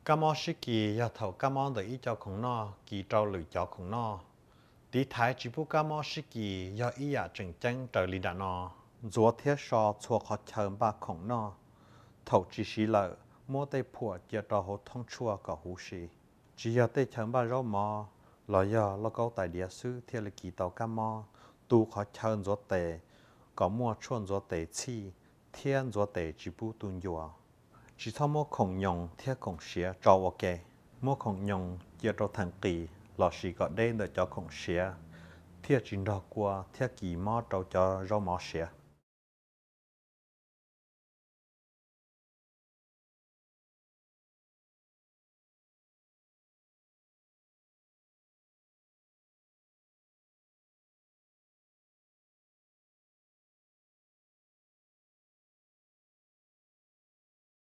Cam mò sĩ kỳ giờ thầu cam mò để ý cho khổng no kỳ trâu lử cho khổng no tí thái chỉ bu cam mò sĩ kỳ giờ ý ya chừng chân trời lì đà no rùa thiết so chua khó chờ ba khổng no thầu chỉ xí lợ mua tay phùa giờ trò hồ thông chua cả hú xì chỉ giờ tay chờ ba rau mò lo giờ lo câu tại địa sư thiết là kỳ tàu cam mò tu khó chờ rùa tề có mua chuồn rùa tề chi thiên rùa tề chỉ bu tuôn dùa chỉ thao mua khổng nhung thiết khổng xía cho ok mua khổng nhung giờ cho thằng kỳ lò xì gọi đây để cho khổng xía thiết chỉ đọc qua thiết kỳ mò cho rau mò xía